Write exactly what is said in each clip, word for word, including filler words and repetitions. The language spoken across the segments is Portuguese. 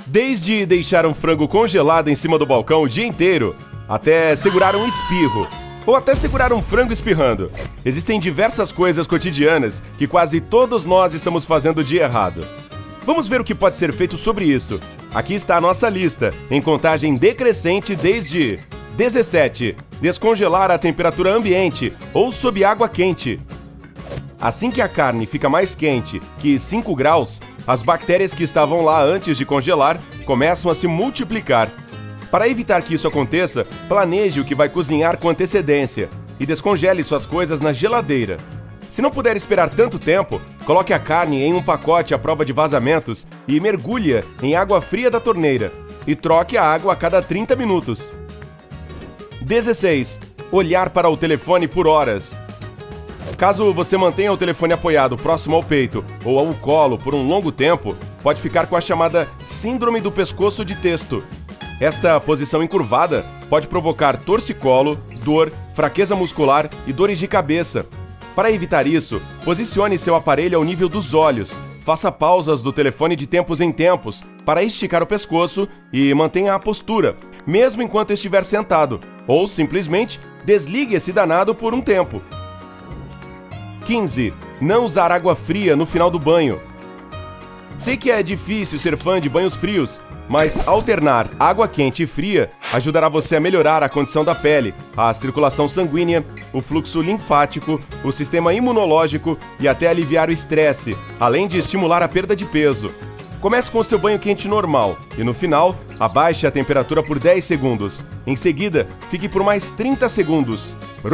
Desde deixar um frango congelado em cima do balcão o dia inteiro, até segurar um espirro, ou até segurar um frango espirrando. Existem diversas coisas cotidianas que quase todos nós estamos fazendo de errado. Vamos ver o que pode ser feito sobre isso. Aqui está a nossa lista, em contagem decrescente desde dezessete. Descongelar a temperatura ambiente ou sob água quente. Assim que a carne fica mais quente que cinco graus, as bactérias que estavam lá antes de congelar começam a se multiplicar. Para evitar que isso aconteça, planeje o que vai cozinhar com antecedência e descongele suas coisas na geladeira. Se não puder esperar tanto tempo, coloque a carne em um pacote à prova de vazamentos e mergulhe-a em água fria da torneira e troque a água a cada trinta minutos. dezesseis. Olhar para o telefone por horas. Caso você mantenha o telefone apoiado próximo ao peito ou ao colo por um longo tempo, pode ficar com a chamada síndrome do pescoço de texto. Esta posição encurvada pode provocar torcicolo, dor, fraqueza muscular e dores de cabeça. Para evitar isso, posicione seu aparelho ao nível dos olhos, faça pausas do telefone de tempos em tempos para esticar o pescoço e mantenha a postura, mesmo enquanto estiver sentado, ou simplesmente desligue esse danado por um tempo. quinze. Não usar água fria no final do banho. Sei que é difícil ser fã de banhos frios, mas alternar água quente e fria ajudará você a melhorar a condição da pele, a circulação sanguínea, o fluxo linfático, o sistema imunológico e até aliviar o estresse, além de estimular a perda de peso. Comece com o seu banho quente normal e, no final, abaixe a temperatura por dez segundos. Em seguida, fique por mais trinta segundos.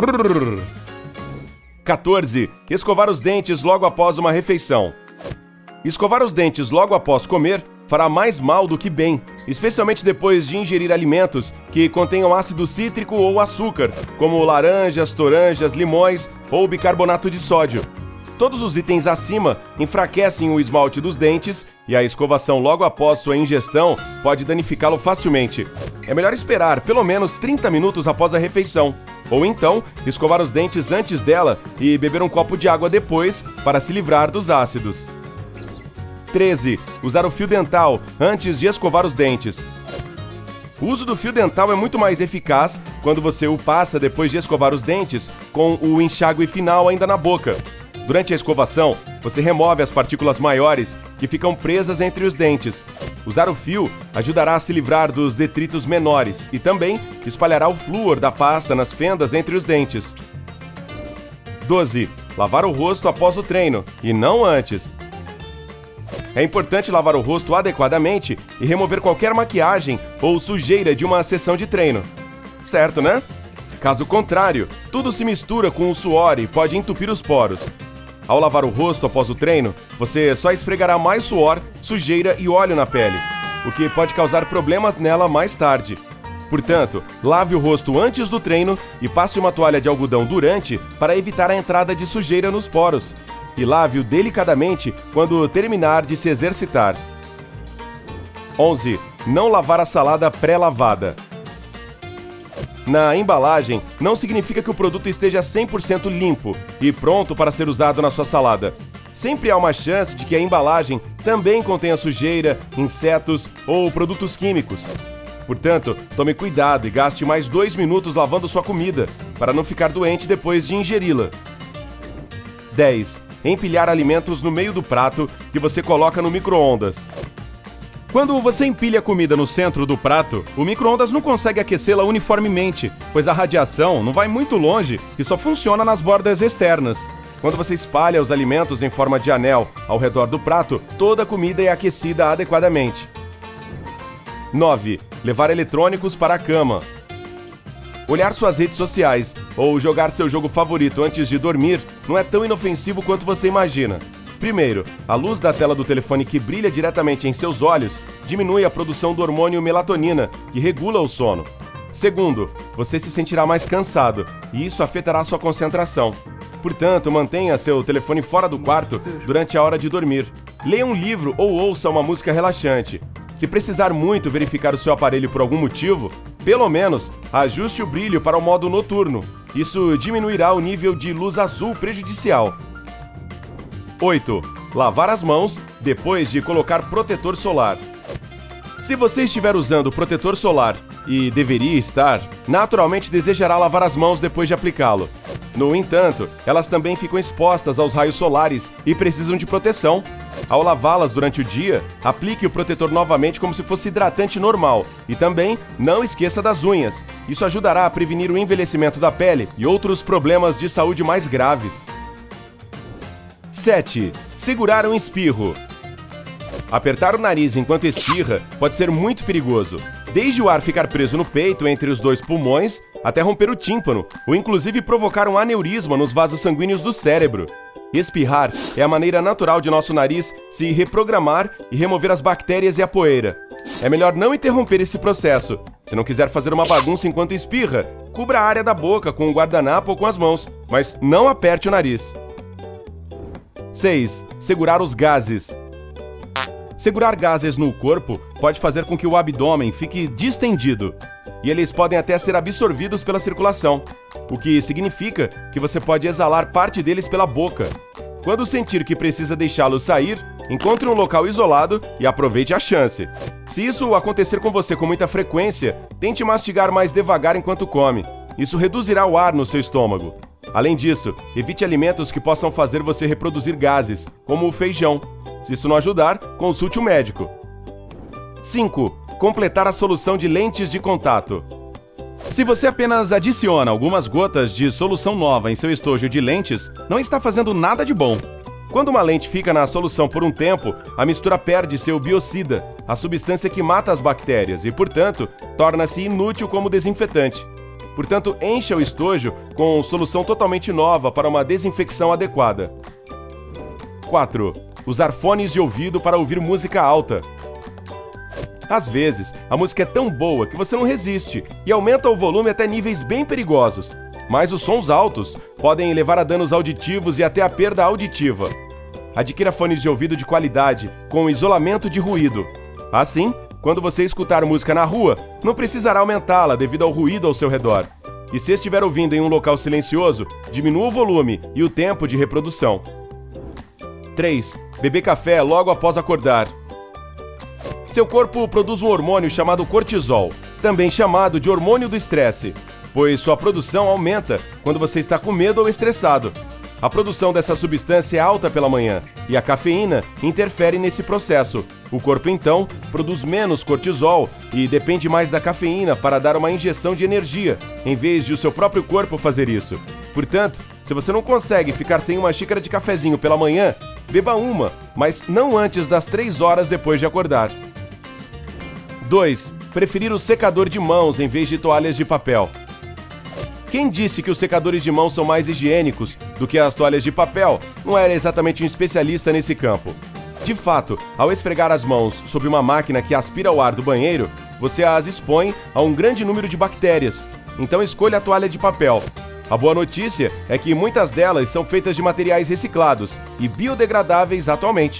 quatorze. Escovar os dentes logo após uma refeição. Escovar os dentes logo após comer fará mais mal do que bem, especialmente depois de ingerir alimentos que contenham ácido cítrico ou açúcar, como laranjas, toranjas, limões ou bicarbonato de sódio. Todos os itens acima enfraquecem o esmalte dos dentes e a escovação logo após sua ingestão pode danificá-lo facilmente. É melhor esperar pelo menos trinta minutos após a refeição, ou então escovar os dentes antes dela e beber um copo de água depois para se livrar dos ácidos. treze. Usar o fio dental antes de escovar os dentes. O uso do fio dental é muito mais eficaz quando você o passa depois de escovar os dentes com o enxágue final ainda na boca. Durante a escovação, você remove as partículas maiores que ficam presas entre os dentes. Usar o fio ajudará a se livrar dos detritos menores e também espalhará o flúor da pasta nas fendas entre os dentes. doze. Lavar o rosto após o treino, e não antes. É importante lavar o rosto adequadamente e remover qualquer maquiagem ou sujeira de uma sessão de treino. Certo, né? Caso contrário, tudo se mistura com o suor e pode entupir os poros. Ao lavar o rosto após o treino, você só esfregará mais suor, sujeira e óleo na pele, o que pode causar problemas nela mais tarde. Portanto, lave o rosto antes do treino e passe uma toalha de algodão durante para evitar a entrada de sujeira nos poros. E lave-o delicadamente quando terminar de se exercitar. onze. Não lavar a salada pré-lavada. Na embalagem, não significa que o produto esteja cem por cento limpo e pronto para ser usado na sua salada. Sempre há uma chance de que a embalagem também contenha sujeira, insetos ou produtos químicos. Portanto, tome cuidado e gaste mais dois minutos lavando sua comida, para não ficar doente depois de ingeri-la. dez. Empilhar alimentos no meio do prato que você coloca no micro-ondas. Quando você empilha a comida no centro do prato, o micro-ondas não consegue aquecê-la uniformemente, pois a radiação não vai muito longe e só funciona nas bordas externas. Quando você espalha os alimentos em forma de anel ao redor do prato, toda a comida é aquecida adequadamente. nove. Levar eletrônicos para a cama. Olhar suas redes sociais ou jogar seu jogo favorito antes de dormir não é tão inofensivo quanto você imagina. Primeiro, a luz da tela do telefone que brilha diretamente em seus olhos diminui a produção do hormônio melatonina, que regula o sono. Segundo, você se sentirá mais cansado e isso afetará sua concentração. Portanto, mantenha seu telefone fora do quarto durante a hora de dormir. Leia um livro ou ouça uma música relaxante. Se precisar muito verificar o seu aparelho por algum motivo, pelo menos ajuste o brilho para o modo noturno. Isso diminuirá o nível de luz azul prejudicial. oito. Lavar as mãos depois de colocar protetor solar. Se você estiver usando protetor solar, e deveria estar, naturalmente desejará lavar as mãos depois de aplicá-lo. No entanto, elas também ficam expostas aos raios solares e precisam de proteção. Ao lavá-las durante o dia, aplique o protetor novamente como se fosse hidratante normal e também não esqueça das unhas. Isso ajudará a prevenir o envelhecimento da pele e outros problemas de saúde mais graves. sete. Segurar um espirro. Apertar o nariz enquanto espirra pode ser muito perigoso, desde o ar ficar preso no peito entre os dois pulmões até romper o tímpano ou inclusive provocar um aneurisma nos vasos sanguíneos do cérebro. Espirrar é a maneira natural de nosso nariz se reprogramar e remover as bactérias e a poeira. É melhor não interromper esse processo. Se não quiser fazer uma bagunça enquanto espirra, cubra a área da boca com um guardanapo ou com as mãos, mas não aperte o nariz. seis. Segurar os gases. Segurar gases no corpo pode fazer com que o abdômen fique distendido, e eles podem até ser absorvidos pela circulação, o que significa que você pode exalar parte deles pela boca. Quando sentir que precisa deixá-los sair, encontre um local isolado e aproveite a chance. Se isso acontecer com você com muita frequência, tente mastigar mais devagar enquanto come. Isso reduzirá o ar no seu estômago. Além disso, evite alimentos que possam fazer você reproduzir gases, como o feijão. Se isso não ajudar, consulte um médico. cinco. Completar a solução de lentes de contato. Se você apenas adiciona algumas gotas de solução nova em seu estojo de lentes, não está fazendo nada de bom. Quando uma lente fica na solução por um tempo, a mistura perde seu biocida, a substância que mata as bactérias e, portanto, torna-se inútil como desinfetante. Portanto, encha o estojo com solução totalmente nova para uma desinfecção adequada. quatro. Usar fones de ouvido para ouvir música alta. Às vezes, a música é tão boa que você não resiste e aumenta o volume até níveis bem perigosos. Mas os sons altos podem levar a danos auditivos e até a perda auditiva. Adquira fones de ouvido de qualidade, com isolamento de ruído. Assim, quando você escutar música na rua, não precisará aumentá-la devido ao ruído ao seu redor. E se estiver ouvindo em um local silencioso, diminua o volume e o tempo de reprodução. três. Beber café logo após acordar. Seu corpo produz um hormônio chamado cortisol, também chamado de hormônio do estresse, pois sua produção aumenta quando você está com medo ou estressado. A produção dessa substância é alta pela manhã e a cafeína interfere nesse processo. O corpo, então, produz menos cortisol e depende mais da cafeína para dar uma injeção de energia, em vez de o seu próprio corpo fazer isso. Portanto, se você não consegue ficar sem uma xícara de cafezinho pela manhã, beba uma, mas não antes das três horas depois de acordar. dois. Preferir o secador de mãos em vez de toalhas de papel. Quem disse que os secadores de mãos são mais higiênicos do que as toalhas de papel não era exatamente um especialista nesse campo. De fato, ao esfregar as mãos sob uma máquina que aspira o ar do banheiro, você as expõe a um grande número de bactérias. Então escolha a toalha de papel. A boa notícia é que muitas delas são feitas de materiais reciclados e biodegradáveis atualmente.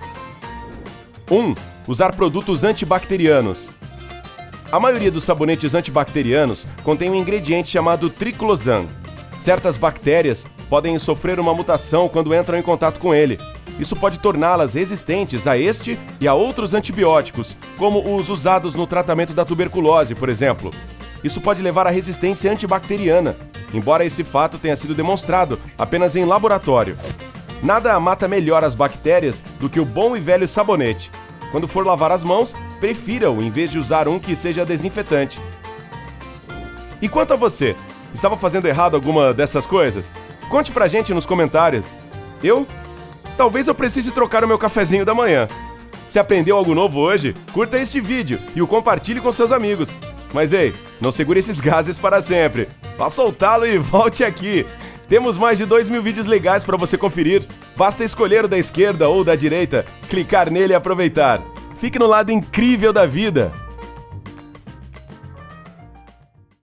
um. Usar produtos antibacterianos. A maioria dos sabonetes antibacterianos contém um ingrediente chamado triclosan. Certas bactérias podem sofrer uma mutação quando entram em contato com ele. Isso pode torná-las resistentes a este e a outros antibióticos, como os usados no tratamento da tuberculose, por exemplo. Isso pode levar à resistência antibacteriana, embora esse fato tenha sido demonstrado apenas em laboratório. Nada mata melhor as bactérias do que o bom e velho sabonete. Quando for lavar as mãos, prefira-o em vez de usar um que seja desinfetante. E quanto a você? Estava fazendo errado alguma dessas coisas? Conte pra gente nos comentários. Eu? Talvez eu precise trocar o meu cafezinho da manhã. Se aprendeu algo novo hoje, curta este vídeo e o compartilhe com seus amigos. Mas ei, não segure esses gases para sempre. Vá soltá-lo e volte aqui. Temos mais de dois mil vídeos legais para você conferir. Basta escolher o da esquerda ou da direita, clicar nele e aproveitar. Fique no lado incrível da vida.